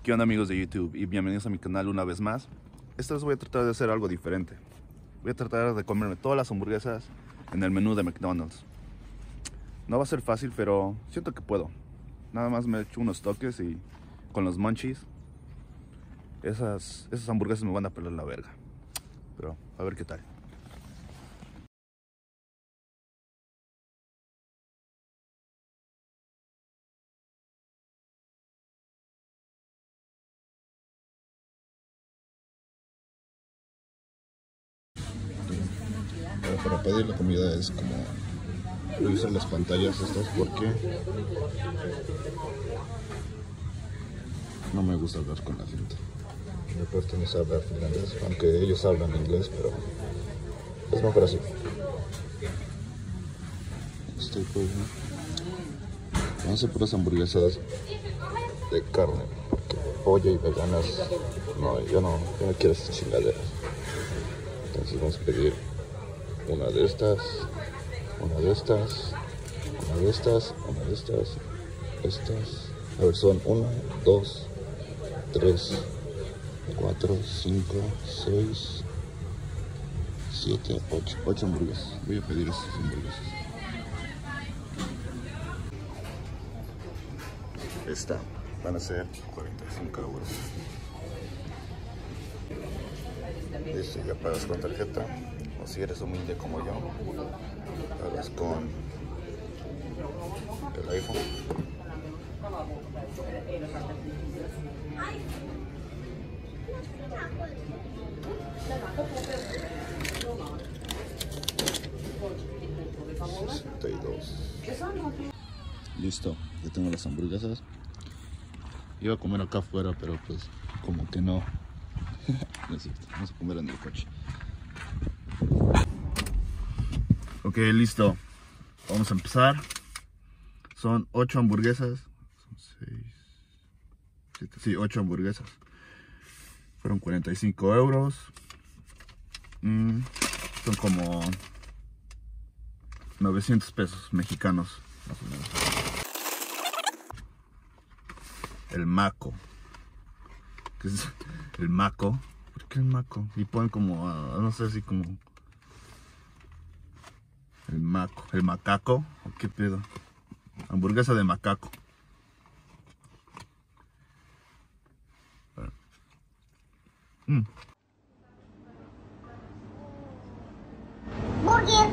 ¿Qué onda, amigos de YouTube? Y bienvenidos a mi canal una vez más. Esta vez voy a tratar de hacer algo diferente. Voy a tratar de comerme todas las hamburguesas en el menú de McDonald's. No va a ser fácil, pero siento que puedo. Nada más me echo unos toques y con los munchies esas hamburguesas me van a pelar la verga. Pero a ver qué tal. Para pedir la comida es como revisar las pantallas estas porque no me gusta hablar con la gente. Me cuesta no saber finlandés, aunque ellos hablan inglés, pero es mejor así. Estoy por... Vamos a hacer puras hamburguesas de carne, porque pollo y veganas, no, yo no quiero esas chingaderas. Entonces vamos a pedir una de estas, una de estas, una de estas, una de estas, estas. A ver, son 1, 2, 3, 4, 5, 6, 7, 8 hamburguesas. Voy a pedir esas hamburguesas. Esta van a ser 45 euros. Listo, ya pagas con tarjeta. O si eres humilde como yo, pagas con el iPhone. Listo, ya tengo las hamburguesas. Iba a comer acá afuera, pero pues como que no. No es cierto, vamos a comer en el coche. Ok, listo. Vamos a empezar. Son 8 hamburguesas. Son 6, 7, sí, 8 hamburguesas. Fueron 45 euros. Son como 900 pesos mexicanos, más o menos. El maco. ¿Qué es el maco? ¿Por qué el maco? Y ponen como, no sé, así como... El maco. ¿El macaco? ¿O qué pedo? Hamburguesa de macaco. Burger.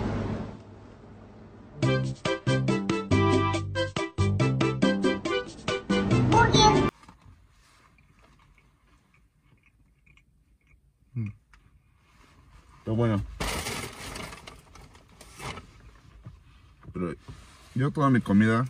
Burger. Está bueno. Pero yo toda mi comida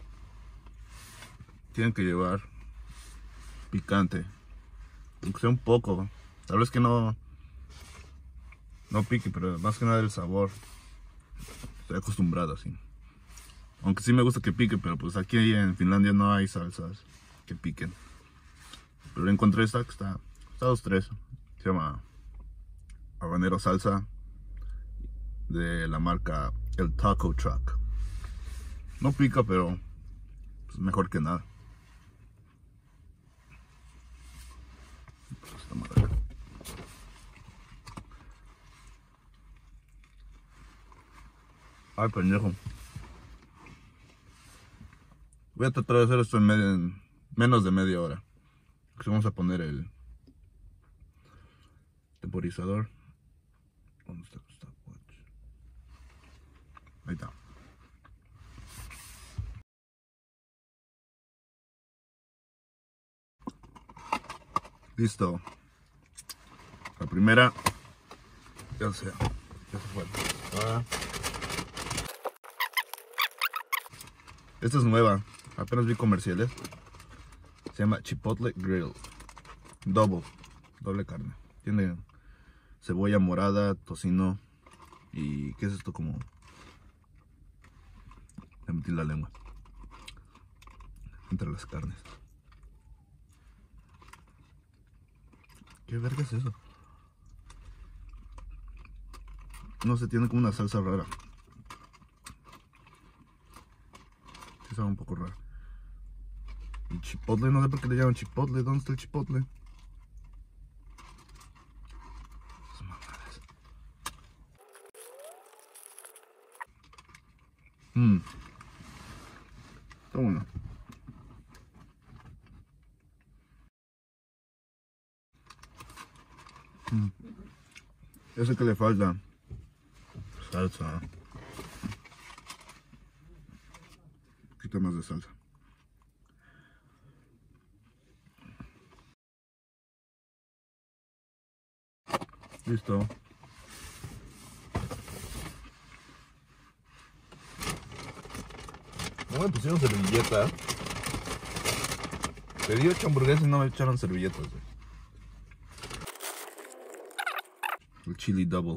tiene que llevar picante. Aunque sea un poco. Tal vez que no pique, pero más que nada el sabor. Estoy acostumbrado así. Aunque sí me gusta que pique, pero pues aquí en Finlandia no hay salsas que piquen. Pero encontré esta que está 2-3. Se llama habanero salsa de la marca El Taco Truck. No pica, pero pues mejor que nada. Esta madre. Ay, pendejo. Voy a tratar de hacer esto en menos de media hora. Entonces vamos a poner el temporizador. ¿Dónde está el stopwatch? Ahí está. Listo. La primera ya se fue. Esta es nueva. Apenas vi comerciales. Se llama Chipotle Grill. Doble carne. Tiene cebolla morada, tocino. ¿Y qué es esto? Como... Le metí la lengua entre las carnes. ¿Qué verga es eso? No sé, tiene como una salsa rara. Sí, sabe un poco rara. Y chipotle, no sé por qué le llaman chipotle. ¿Dónde está el chipotle? Está bueno. Ese que le falta salsa. Un poquito más de salsa. Listo. No me pusieron servilleta. Pedí 8 hamburguesas y no me echaron servilletas, güey. El chili double.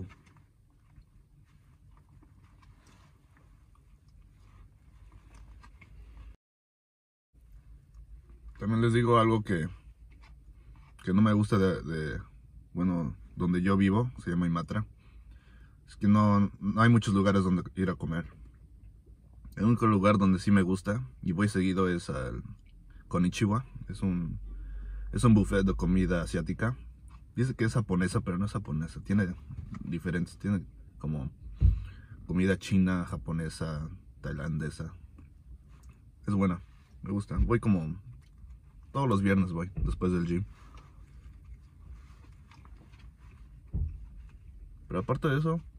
También les digo algo que no me gusta bueno, donde yo vivo, se llama Imatra. Es que no hay muchos lugares donde ir a comer. El único lugar donde sí me gusta y voy seguido es al Konichiwa. Es un buffet de comida asiática. Dice que es japonesa, pero no es japonesa. Tiene diferentes, tiene como comida china, japonesa, tailandesa. Es buena, me gusta. Voy como todos los viernes, voy después del gym. Pero aparte de eso,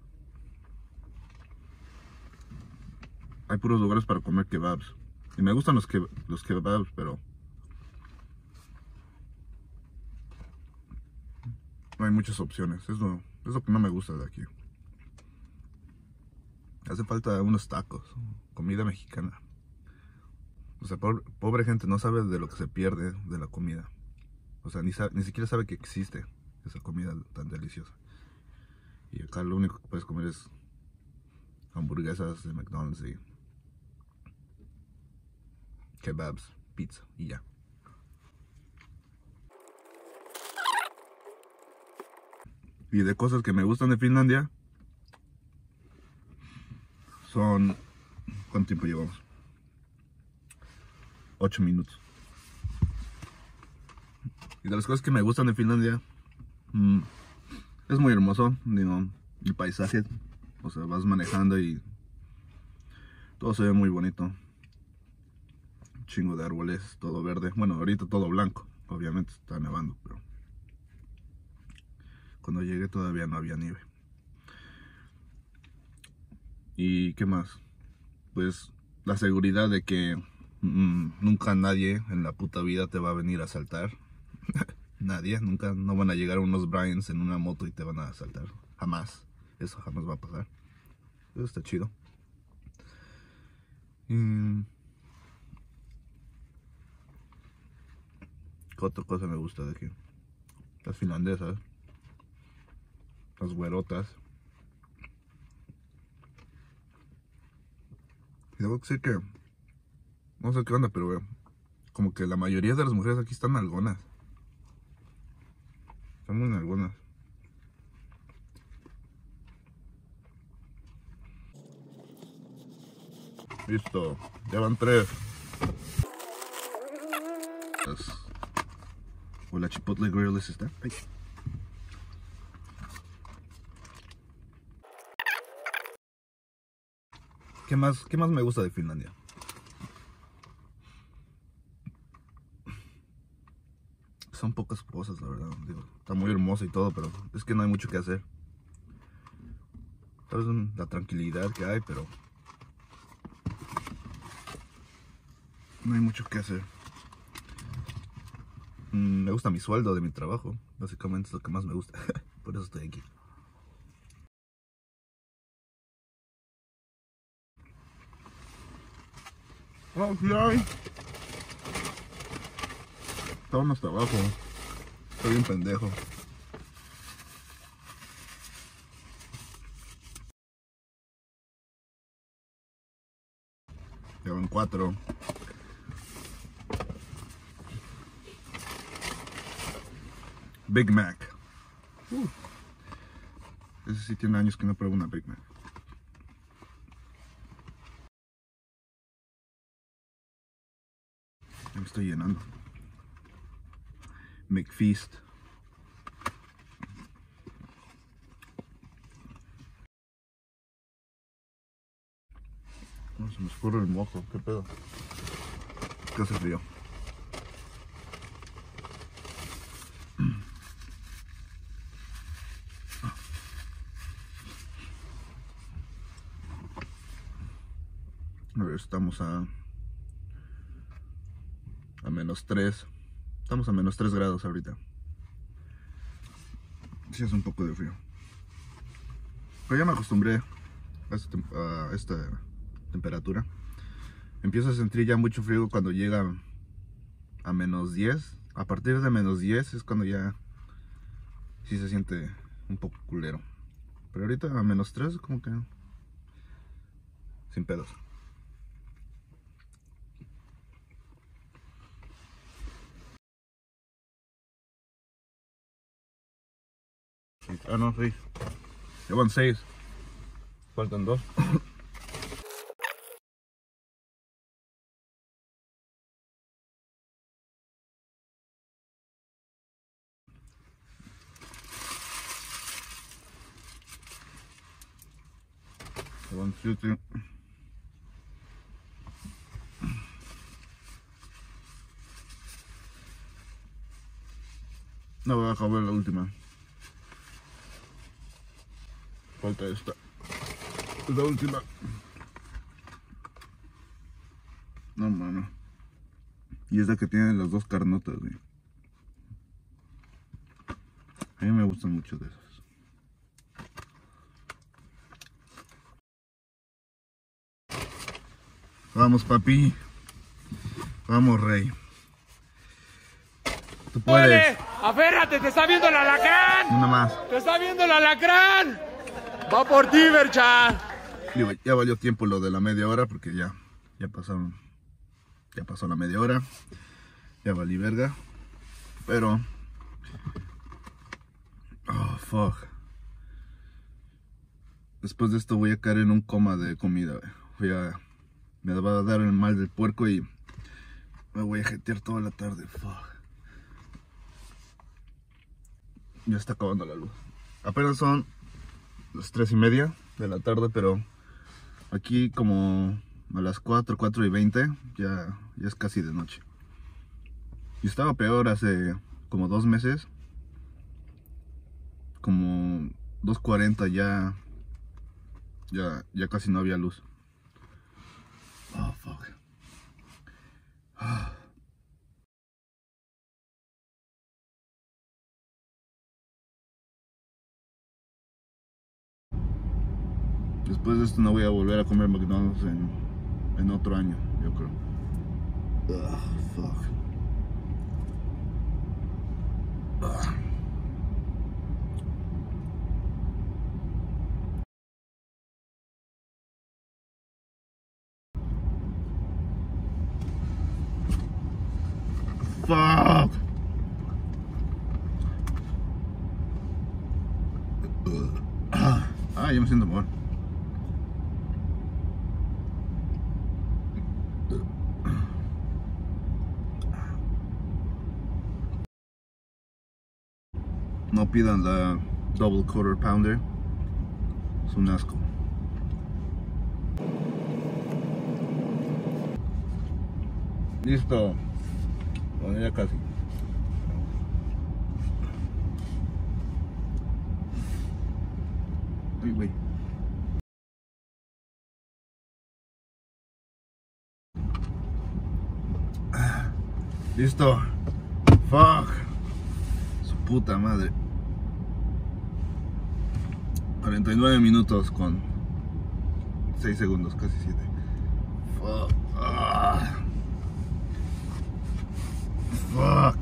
hay puros lugares para comer kebabs. Y me gustan los kebabs, pero no hay muchas opciones. Es lo que no me gusta de aquí. Hace falta unos tacos, comida mexicana. O sea, pobre gente no sabe de lo que se pierde de la comida. O sea, ni siquiera sabe que existe esa comida tan deliciosa. Y acá lo único que puedes comer es hamburguesas de McDonald's y kebabs, pizza y ya. Y de cosas que me gustan de Finlandia son... ¿Cuánto tiempo llevamos? 8 minutos. Y de las cosas que me gustan de Finlandia, es muy hermoso, digo, el paisaje. O sea, vas manejando y todo se ve muy bonito. Un chingo de árboles, todo verde. Bueno, ahorita todo blanco, obviamente está nevando, pero cuando llegué todavía no había nieve. ¿Y qué más? Pues la seguridad de que nunca nadie en la puta vida te va a venir a asaltar. Nadie, nunca, no van a llegar unos Bryans en una moto y te van a asaltar. Jamás, eso jamás va a pasar. Eso está chido. ¿Qué otra cosa me gusta de aquí? Las finlandesas, las güerotas. Y debo decir que, no sé qué onda, pero como que la mayoría de las mujeres aquí están algonas. Están muy algonas. Listo, ya van 3. O la Chipotle Grill es esta. Ay. ¿Qué más me gusta de Finlandia? Son pocas cosas, la verdad. Digo, está muy hermosa y todo, pero es que no hay mucho que hacer. Sabes la tranquilidad que hay, pero no hay mucho que hacer. Me gusta mi sueldo de mi trabajo. Básicamente es lo que más me gusta. Por eso estoy aquí. Oh, sí hay. Estaban hasta abajo. Estoy bien pendejo. Ya van 4. Big Mac. Ese sí tiene años que no pruebo una Big Mac. estoy llenando. McFeast. No, se me escurre el moco, qué pedo. Que hace frío. A ver, estamos a -3. Estamos a -3 grados ahorita. Sí, es un poco de frío. Pero ya me acostumbré a esta temperatura. Empiezo a sentir ya mucho frío cuando llega a -10. A partir de -10 es cuando ya sí se siente un poco culero. Pero ahorita a -3 como que sin pedos. Ah, no, 6. Llevan 6. Faltan 2. Llevan 7. No voy a acabar la última. Falta esta. Es la última. No, mano. Y es la que tiene las 2 carnotas, güey. A mí me gustan mucho de esas. Vamos, papi. Vamos, rey. Tú puedes. ¡Aférrate! ¡Te está viendo el alacrán! Una más. ¡Te está viendo el alacrán! ¡Va por ti, Berchan! Digo, ya valió tiempo lo de la media hora porque ya pasó la media hora. Ya valí verga. Pero oh, fuck. Después de esto voy a caer en un coma de comida. Me va a dar el mal del puerco y me voy a jetear toda la tarde. Fuck. Ya está acabando la luz. Apenas son las 3:30 de la tarde, pero aquí como a las 4:20 ya es casi de noche. Y estaba peor hace como 2 meses. Como 2:40 ya casi no había luz. Oh, fuck. Después de esto no voy a volver a comer McDonald's en otro año, yo creo. Fuck. Fuck. Ya me siento mal. No pidan la Double Quarter Pounder. Es un asco. Listo. Bueno, ya casi. Uy, güey. Listo. Fuck. Su puta madre. 49 minutos con 6 segundos, casi 7. Fuck. Fuck.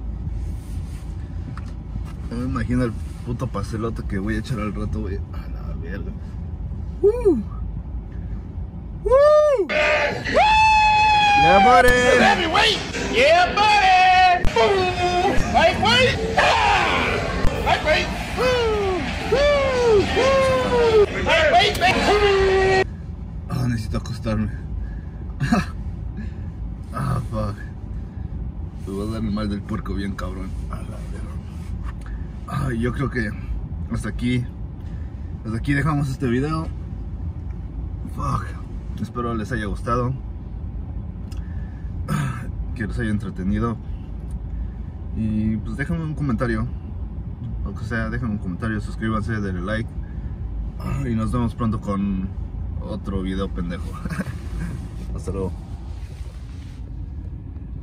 No me imagino el puto pastelote que voy a echar al rato, güey. A la verga. ¡Woo! ¡Woo! ¡Yeah, buddy! Heavyweight! ¡Yeah, buddy! ¡Lightweight! ¡Lightweight! Necesito acostarme. Fuck. va a dar el mal del puerco bien cabrón. A la verga. Ay, yo creo que hasta aquí dejamos este video. Fuck. Espero les haya gustado, que les haya entretenido. Y pues déjenme un comentario, aunque sea, déjenme un comentario, suscríbanse, denle like. Y nos vemos pronto con otro video pendejo. Hasta luego.